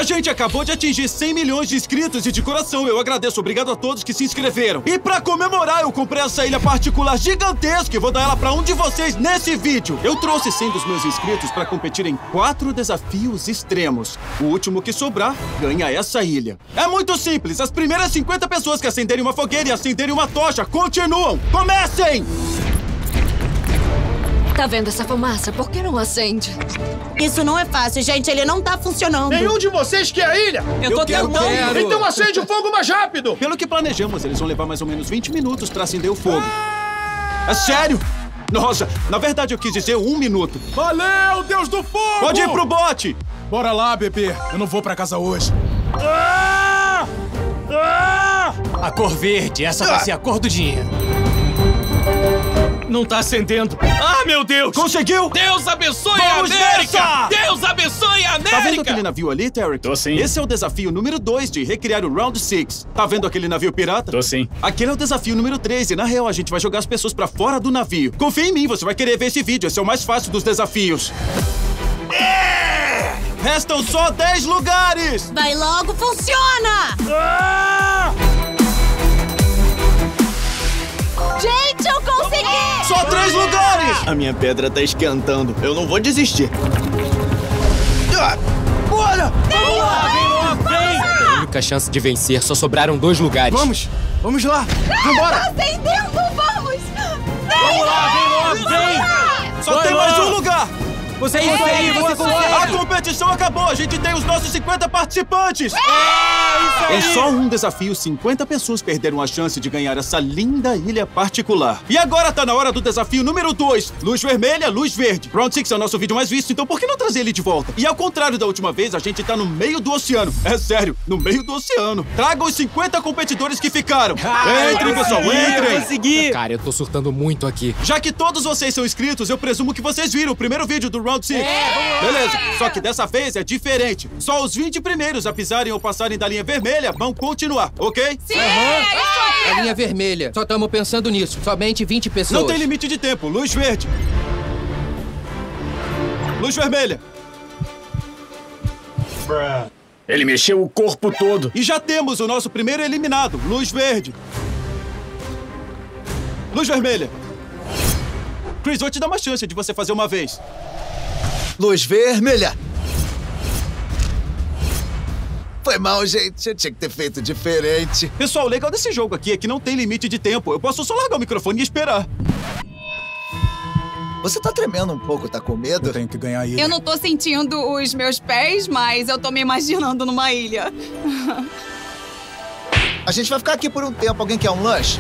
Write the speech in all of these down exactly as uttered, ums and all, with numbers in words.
A gente acabou de atingir cem milhões de inscritos e de coração eu agradeço. Obrigado a todos que se inscreveram. E pra comemorar, eu comprei essa ilha particular gigantesca e vou dar ela pra um de vocês nesse vídeo. Eu trouxe cem dos meus inscritos pra competir em quatro desafios extremos. O último que sobrar ganha essa ilha. É muito simples. As primeiras cinquenta pessoas que acenderem uma fogueira e acenderem uma tocha continuam. Comecem! Tá vendo essa fumaça? Por que não acende? Isso não é fácil, gente. Ele não tá funcionando. Nenhum de vocês quer a ilha? Eu tô Eu quero, tentando. quero. Então acende o fogo mais rápido! Pelo que planejamos, eles vão levar mais ou menos vinte minutos pra acender o fogo. É sério? Nossa, na verdade eu quis dizer um minuto. Valeu, Deus do fogo! Pode ir pro bote! Bora lá, bebê. Eu não vou pra casa hoje. Ah! Ah! A cor verde, essa vai ser a cor do dinheiro. Não tá acendendo. Ah, meu Deus! Conseguiu? Deus abençoe Vamos a América! nessa! Deus abençoe a América! Tá vendo aquele navio ali, Tarek? Tô sim. Esse é o desafio número dois de recriar o Round Six. Tá vendo aquele navio pirata? Tô sim. Aquele é o desafio número três e, na real, a gente vai jogar as pessoas pra fora do navio. Confia em mim, você vai querer ver esse vídeo. Esse é o mais fácil dos desafios. É! Restam só dez lugares! Vai logo, funciona! Ah! Gente, eu consegui! Só três lugares! A minha pedra tá esquentando. Eu não vou desistir. Ah, bora! Vamos lá, vem logo, vem! A única chance de vencer, só sobraram dois lugares. Vamos! Vamos lá! Vambora! Tá acendendo, vamos! Vamos lá, vem logo, vem! Só Vai tem lá. mais um lugar! Você é isso aí, você A consegue! competição acabou! A gente tem os nossos cinquenta participantes! É Em só um desafio, cinquenta pessoas perderam a chance de ganhar essa linda ilha particular. E agora tá na hora do desafio número dois. Luz vermelha, luz verde. Round Six é o nosso vídeo mais visto, então por que não trazer ele de volta? E ao contrário da última vez, a gente tá no meio do oceano. É sério, no meio do oceano. Tragam os cinquenta competidores que ficaram. Entrem, pessoal, entrem! consegui! Cara, eu tô surtando muito aqui. Já que todos vocês são inscritos, eu presumo que vocês viram o primeiro vídeo do Round Six. Beleza, só que dessa vez é diferente. Só os vinte primeiros a pisarem ou passarem da linha vermelha vão continuar, ok? Sim, é isso aí! A linha vermelha. Só estamos pensando nisso. Somente vinte pessoas. Não tem limite de tempo. Luz verde. Luz vermelha. Ele mexeu o corpo todo. E já temos o nosso primeiro eliminado. Luz verde. Luz vermelha. Chris, vou te dar uma chance de você fazer uma vez. Luz vermelha. Foi mal, gente. Eu tinha que ter feito diferente. Pessoal, o legal desse jogo aqui é que não tem limite de tempo. Eu posso só largar o microfone e esperar. Você tá tremendo um pouco, tá com medo? Eu tenho que ganhar ele. Eu não tô sentindo os meus pés, mas eu tô me imaginando numa ilha. A gente vai ficar aqui por um tempo. Alguém quer um lanche?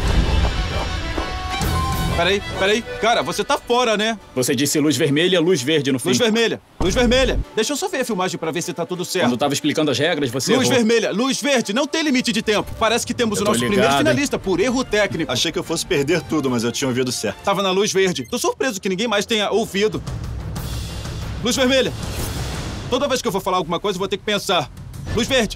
Peraí, peraí. Cara, você tá fora, né? Você disse luz vermelha, luz verde no fim. Luz vermelha. Luz vermelha. Deixa eu só ver a filmagem pra ver se tá tudo certo. Quando eu tava explicando as regras, você Luz errou. vermelha, luz verde, não tem limite de tempo. Parece que temos Eu o tô nosso ligado, primeiro hein? finalista por erro técnico. Achei que eu fosse perder tudo, mas eu tinha ouvido certo. Tava na luz verde. Tô surpreso que ninguém mais tenha ouvido. Luz vermelha. Toda vez que eu for falar alguma coisa, eu vou ter que pensar. Luz verde.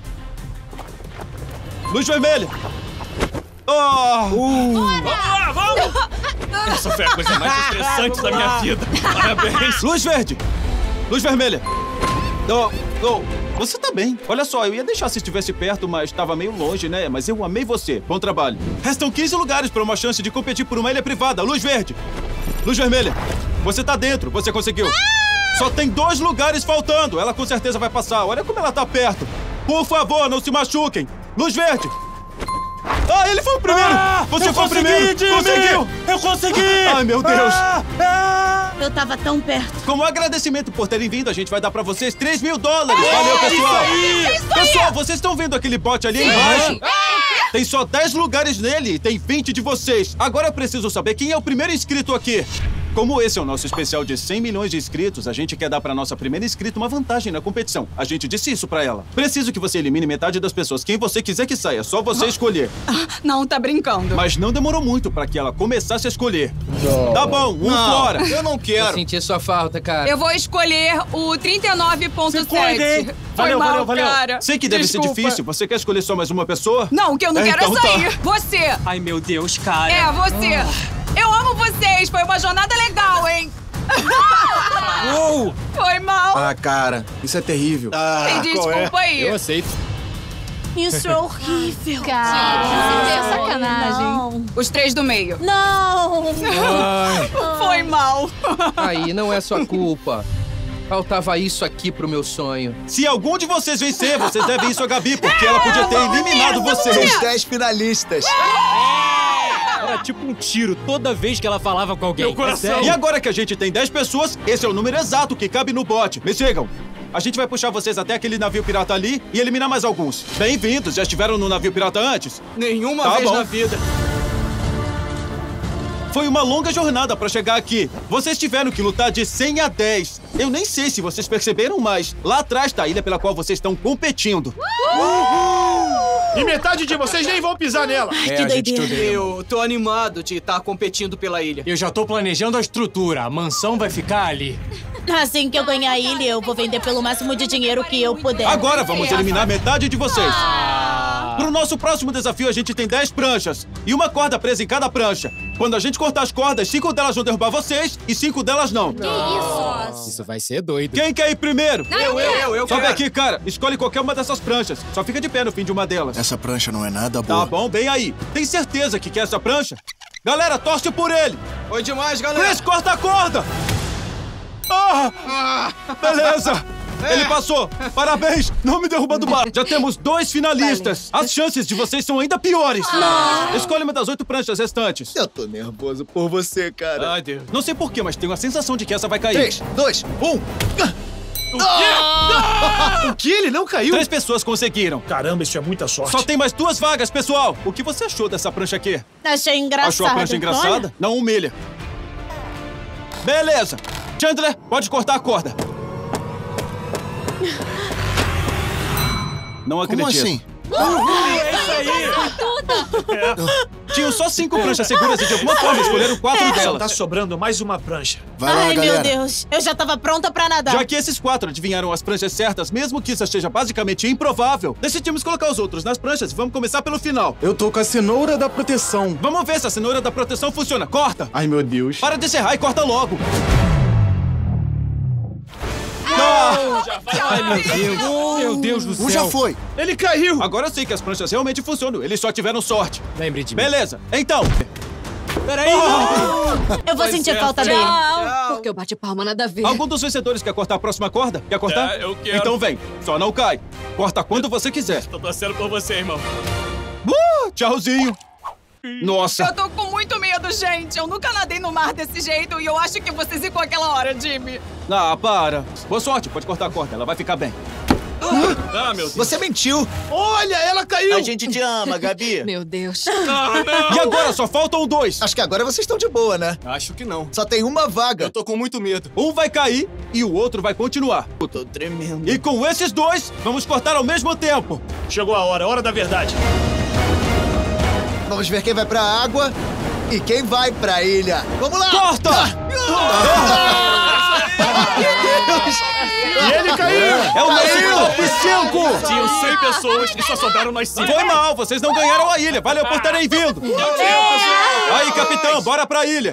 Luz vermelha. Oh! Vamos lá, vamos! Essa foi a coisa mais estressante da minha vida. Parabéns! Luz verde. Luz vermelha. Oh, oh. Você tá bem. Olha só, eu ia deixar se estivesse perto, mas estava meio longe, né? Mas eu amei você. Bom trabalho. Restam quinze lugares para uma chance de competir por uma ilha privada. Luz verde. Luz vermelha. Você tá dentro. Você conseguiu. Só tem dois lugares faltando. Ela com certeza vai passar. Olha como ela tá perto. Por favor, não se machuquem. Luz verde. Ah, ele foi o primeiro! Ah, Você eu foi o consegui, primeiro! Jimmy! Conseguiu! Eu consegui! Ai, meu Deus! Ah, ah. Eu tava tão perto. Como agradecimento por terem vindo, a gente vai dar pra vocês três mil dólares! Valeu, pessoal! Pessoal, vocês estão vendo aquele bote ali embaixo? Tem só dez lugares nele e tem vinte de vocês. Agora eu preciso saber quem é o primeiro inscrito aqui. Como esse é o nosso especial de cem milhões de inscritos, a gente quer dar pra nossa primeira inscrita uma vantagem na competição. A gente disse isso pra ela. Preciso que você elimine metade das pessoas. Quem você quiser que saia, só você escolher. Não, tá brincando. Mas não demorou muito pra que ela começasse a escolher. Tá bom, um fora. Eu não Eu quero. senti sua falta, cara. Eu vou escolher o trinta e nove ponto Se cuide, hein? sete. Valeu, Foi mal, valeu, valeu. cara. Sei que deve Desculpa. ser difícil. Você quer escolher só mais uma pessoa? Não, o que eu não É, quero então é tá. sair. Você. Ai, meu Deus, cara. É, você. Eu amo vocês. Foi uma jornada legal, hein? Uou! Foi mal. Ah, cara, isso é terrível. Ah, Tem desculpa aí. Eu aceito. Isso é horrível. Cara, isso é sacanagem. Não. Os três do meio. Não. Foi mal. Aí, não é sua culpa. Faltava isso aqui pro meu sonho. Se algum de vocês vencer, vocês devem isso a Gabi, porque ela podia ter eliminado vocês. Os dez finalistas. Era tipo um tiro toda vez que ela falava com alguém. Meu coração. E agora que a gente tem dez pessoas, esse é o número exato que cabe no bote. Me sigam. A gente vai puxar vocês até aquele navio pirata ali e eliminar mais alguns. Bem-vindos, já estiveram no navio pirata antes? Nenhuma Tá vez bom. na vida. Foi uma longa jornada pra chegar aqui. Vocês tiveram que lutar de cem a dez. Eu nem sei se vocês perceberam, mas lá atrás tá a ilha pela qual vocês estão competindo. E metade de vocês nem vão pisar nela. Ai, que doideira. Eu tô animado de estar competindo pela ilha. Eu já tô planejando a estrutura. A mansão vai ficar ali. Assim que eu ganhar a ilha, eu vou vender pelo máximo de dinheiro que eu puder. Agora vamos eliminar metade de vocês. Pro nosso próximo desafio, a gente tem dez pranchas e uma corda presa em cada prancha. Quando a gente cortar as cordas, cinco delas vão derrubar vocês e cinco delas não. Isso vai ser doido. Quem quer ir primeiro? Eu, eu, eu, eu Sobe quero. aqui, cara. Escolhe qualquer uma dessas pranchas. Só fica de pé no fim de uma delas. Essa prancha não é nada Tá boa. bom, bem aí. Tem certeza que quer essa prancha? Galera, torce por ele. Foi demais, galera. Chris, corta a corda! Ah! Beleza! Ele passou! Parabéns! Não me derruba do bar! Já temos dois finalistas! As chances de vocês são ainda piores! Não! Escolhe uma das oito pranchas restantes. Eu tô nervoso por você, cara. Ai, Deus. Não sei porquê, mas tenho a sensação de que essa vai cair. Três, dois, um. O que? Ele não caiu? Três pessoas conseguiram. Caramba, isso é muita sorte. Só tem mais duas vagas, pessoal! O que você achou dessa prancha aqui? Achei engraçado. Achou a prancha engraçada? Não humilha. Beleza! Chandler, pode cortar a corda. Não acredito. Como assim? É isso aí. Tinham só cinco pranchas seguras e de alguma forma escolheram quatro Só delas. tá sobrando mais uma prancha. Vai lá, Ai, galera. meu Deus. Eu já tava pronta pra nadar. Já que esses quatro adivinharam as pranchas certas, mesmo que isso seja basicamente improvável, decidimos colocar os outros nas pranchas e vamos começar pelo final. Eu tô com a cenoura da proteção. Vamos ver se a cenoura da proteção funciona. Corta! Ai, meu Deus. Para de serrar e corta logo. Ah! Ai, meu Deus. Meu Deus do céu. Um já foi. Ele caiu. Agora eu sei que as pranchas realmente funcionam. Eles só tiveram sorte. Lembre de mim. Beleza, então. Peraí. Eu vou sentir falta dele. Tchau. Porque eu bati palma nada a ver. Algum dos vencedores quer cortar a próxima corda? Quer cortar? É, eu quero. Então vem. Só não cai. Corta quando você quiser. Tô torcendo por você, irmão. Uh, tchauzinho. Nossa. Eu tô com muito medo, gente. Eu nunca nadei no mar desse jeito e eu acho que você zicou aquela hora, Jimmy. Ah, para. Boa sorte. Pode cortar a corda. Ela vai ficar bem. Ah, meu Deus. Você mentiu. Olha, ela caiu. A gente te ama, Gabi. Meu Deus. Ah, não. E agora só faltam dois. Acho que agora vocês estão de boa, né? Acho que não. Só tem uma vaga. Eu tô com muito medo. Um vai cair e o outro vai continuar. Eu tô tremendo. E com esses dois, vamos cortar ao mesmo tempo. Chegou a hora, hora da verdade. Vamos ver quem vai pra água e quem vai pra ilha. Vamos lá! Corta! Meu Deus! E ele caiu. É o nosso top cinco! Tinham cem pessoas e só sobraram nós cinco. Foi mal, vocês não ganharam a ilha. Valeu por terem vindo. Aí, capitão, bora pra ilha.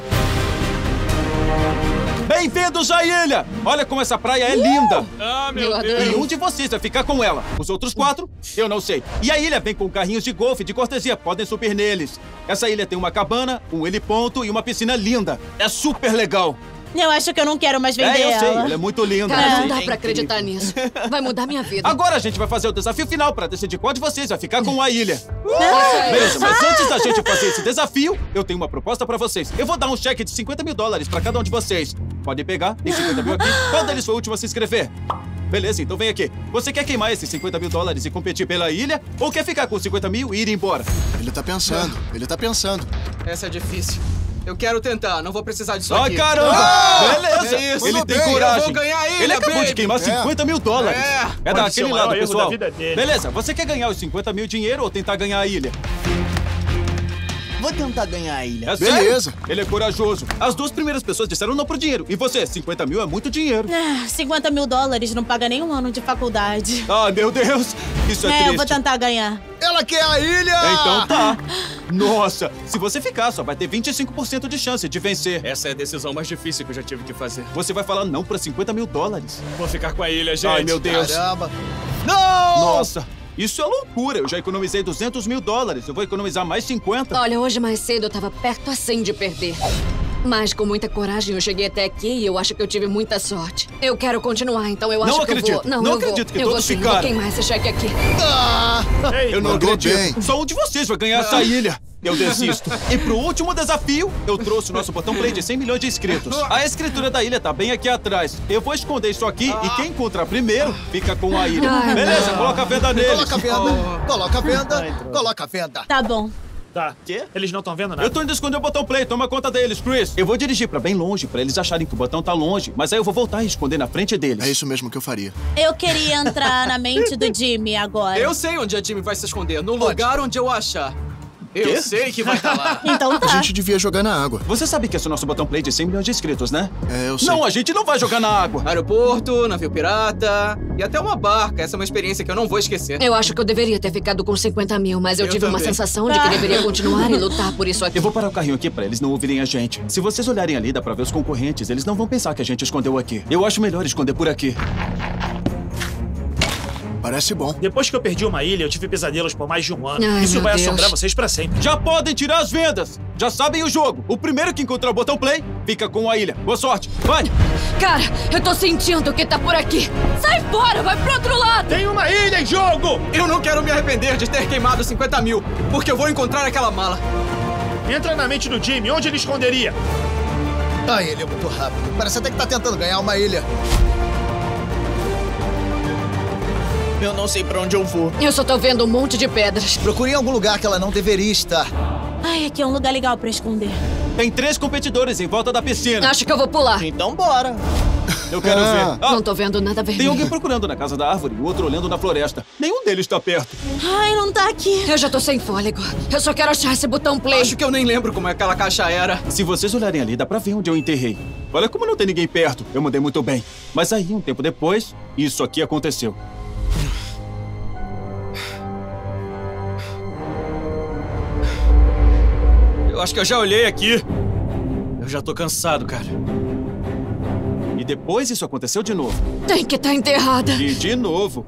Bem-vindos à ilha! Olha como essa praia é linda! Ah, Eu meu adorei. Deus. E um de vocês vai ficar com ela. Os outros quatro, eu não sei. E a ilha vem com carrinhos de golfe de cortesia. Podem subir neles. Essa ilha tem uma cabana, um heliponto e uma piscina linda. É super legal. Eu acho que eu não quero mais vender É, eu sei. ela. Ela é muito linda. Cara, não Eu dá sei. pra acreditar nisso. Vai mudar minha vida. Agora a gente vai fazer o desafio final pra decidir qual de vocês vai ficar com a ilha. Isso Beleza, mas antes da gente fazer esse desafio, eu tenho uma proposta pra vocês. Eu vou dar um cheque de cinquenta mil dólares pra cada um de vocês. Pode pegar, tem cinquenta mil aqui. Qual deles foi o último a se inscrever? Beleza, então vem aqui. Você quer queimar esses cinquenta mil dólares e competir pela ilha? Ou quer ficar com cinquenta mil e ir embora? Ele tá pensando, ele tá pensando. Essa é difícil. Eu quero tentar, não vou precisar disso Ai, aqui. caramba! Ah! Beleza! É isso. Ele Mandou tem bem, coragem. eu vou ganhar a ilha, Ele acabou baby. de queimar cinquenta mil dólares. É. É Pode ser daquele o lado, maior erro pessoal. da vida dele. Beleza, você quer ganhar os cinquenta mil dinheiro ou tentar ganhar a ilha? Vou tentar ganhar a ilha. É sério? Beleza. Ele é corajoso. As duas primeiras pessoas disseram não pro dinheiro. E você, cinquenta mil é muito dinheiro. Ah, cinquenta mil dólares não paga nem um ano de faculdade. Ah, meu Deus! Isso é, É, triste. eu vou tentar ganhar. Ela quer a ilha! Então tá. Nossa, se você ficar, só vai ter vinte e cinco por cento de chance de vencer. Essa é a decisão mais difícil que eu já tive que fazer. Você vai falar não pra cinquenta mil dólares. Vou ficar com a ilha, gente. Ai, meu Deus. Caramba! Não! Nossa, isso é loucura. Eu já economizei duzentos mil dólares. Eu vou economizar mais cinquenta. Olha, hoje mais cedo eu tava perto assim de perder. Mas com muita coragem eu cheguei até aqui e eu acho que eu tive muita sorte. Eu quero continuar, então eu acho Não que acredito. eu vou... Não, Não eu acredito vou. que eu todos vou sim, ficaram. vou queimar esse cheque aqui. Ah! Ei, Eu não mandou acredito. bem. Só um de vocês vai ganhar essa ilha. Eu desisto. E pro último desafio, eu trouxe o nosso botão play de cem milhões de inscritos. A escritura da ilha tá bem aqui atrás. Eu vou esconder isso aqui e quem encontrar primeiro fica com a ilha. Ai, Beleza, coloca a venda neles. Coloca a venda! Coloca a venda! Coloca a venda! Tá bom. Tá. Quê? Eles não estão vendo nada. Eu tô indo esconder o botão play, toma conta deles, Chris. Eu vou dirigir pra bem longe, pra eles acharem que o botão tá longe. Mas aí eu vou voltar e esconder na frente deles. É isso mesmo que eu faria. Eu queria entrar na mente do Jimmy agora. Eu sei onde a Jimmy vai se esconder, no lugar onde eu achar. Eu Quê? sei que vai estar lá. Então A tá. gente devia jogar na água. Você sabe que esse é o nosso botão play de cem milhões de inscritos, né? É, eu sei. Não, a gente não vai jogar na água. Aeroporto, navio pirata e até uma barca. Essa é uma experiência que eu não vou esquecer. Eu acho que eu deveria ter ficado com cinquenta mil, mas eu, Eu tive uma também. sensação de que deveria continuar e lutar por isso aqui. Eu vou parar o carrinho aqui pra eles não ouvirem a gente. Se vocês olharem ali, dá pra ver os concorrentes. Eles não vão pensar que a gente escondeu aqui. Eu acho melhor esconder por aqui. Parece bom. Depois que eu perdi uma ilha, eu tive pesadelos por mais de um ano. Ai, Isso meu vai Deus. assombrar vocês pra sempre. Já podem tirar as vendas. Já sabem o jogo. O primeiro que encontrar o botão play fica com a ilha. Boa sorte. Vai. Cara, eu tô sentindo que tá por aqui. Sai fora, vai pro outro lado. Tem uma ilha em jogo! Eu não quero me arrepender de ter queimado cinquenta mil, porque eu vou encontrar aquela mala. Entra na mente do Jimmy, onde ele esconderia? Ah, ele é muito rápido. Parece até que tá tentando ganhar uma ilha. Eu não sei pra onde eu vou. Eu só tô vendo um monte de pedras. Procure em algum lugar que ela não deveria estar. Ai, aqui é um lugar legal pra esconder. Tem três competidores em volta da piscina. Acho que eu vou pular. Então bora. Eu quero Ah. ver. Ah, Não tô vendo nada tem vermelho. alguém procurando na casa da árvore e o outro olhando na floresta. Nenhum deles tá perto. Ai, não tá aqui. Eu já tô sem fôlego. Eu só quero achar esse botão play. Acho que eu nem lembro como aquela caixa era. Se vocês olharem ali, dá pra ver onde eu enterrei. Olha como não tem ninguém perto. Eu mandei muito bem. Mas aí, um tempo depois, isso aqui aconteceu. Eu acho que eu já olhei aqui. Eu já tô cansado, cara. E depois isso aconteceu de novo. Tem que estar enterrada. E de novo.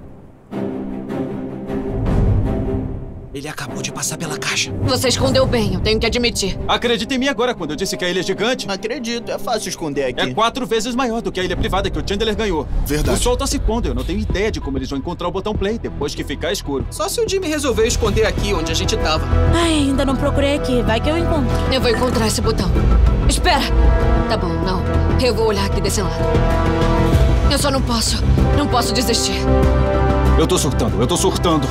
Ele acabou de passar pela caixa. Você escondeu bem, eu tenho que admitir. Acredita em mim agora quando eu disse que a ilha é gigante. Acredito, é fácil esconder aqui. É quatro vezes maior do que a ilha privada que o Chandler ganhou. Verdade. O sol tá se pondo, eu não tenho ideia de como eles vão encontrar o botão play depois que ficar escuro. Só se o Jimmy resolveu esconder aqui onde a gente tava. Ai, ainda não procurei aqui. Vai que eu encontro. Eu vou encontrar esse botão. Espera! Tá bom, não. Eu vou olhar aqui desse lado. Eu só não posso. Não posso desistir. Eu tô surtando, eu tô surtando.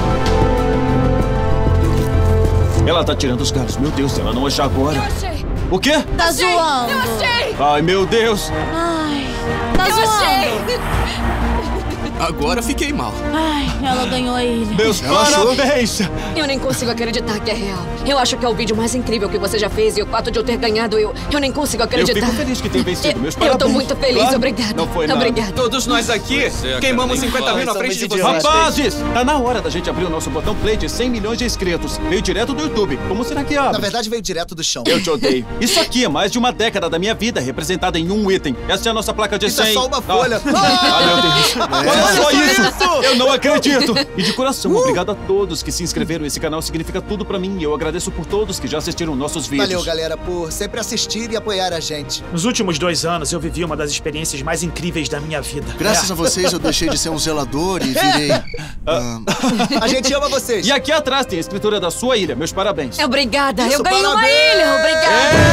Ela tá tirando os galhos. Meu Deus, se ela não achar agora. Eu achei! O quê? Tá Achei! zoando. Eu achei! Ai, meu Deus. Ai, tá Eu zoando. achei! Agora fiquei mal. Ai, ela ganhou a ilha. Meus Ela achou? parabéns. Eu nem consigo acreditar que é real. Eu acho que é o vídeo mais incrível que você já fez e o fato de eu ter ganhado, eu, eu nem consigo Eu acreditar. fico feliz que tenha vencido. Meus Eu parabéns. tô muito feliz, Claro. obrigada. Não foi nada. Obrigada. Todos nós aqui é, queimamos cara, nem cinquenta mil na fala, frente de somos vocês. Rapazes, tá na hora da gente abrir o nosso botão play de cem milhões de inscritos. Veio direto do YouTube. Como será que abre? Na verdade, veio direto do chão. Eu te odeio. Isso aqui é mais de uma década da minha vida representada em um item. Essa é a nossa placa de Isso cem. é só uma Ah. folha. Ah, meu Deus. Olha só isso. Eu não acredito. E de coração, Uh! obrigado a todos que se inscreveram. Esse canal significa tudo pra mim. E eu agradeço por todos que já assistiram nossos vídeos. Valeu, galera, por sempre assistir e apoiar a gente. Nos últimos dois anos, eu vivi uma das experiências mais incríveis da minha vida. Graças É. a vocês, eu deixei de ser um zelador e virei... ah, a gente ama vocês. E aqui atrás tem a escritura da sua ilha. Meus parabéns. Obrigada. Isso, eu ganhei uma parabéns! ilha. Obrigada.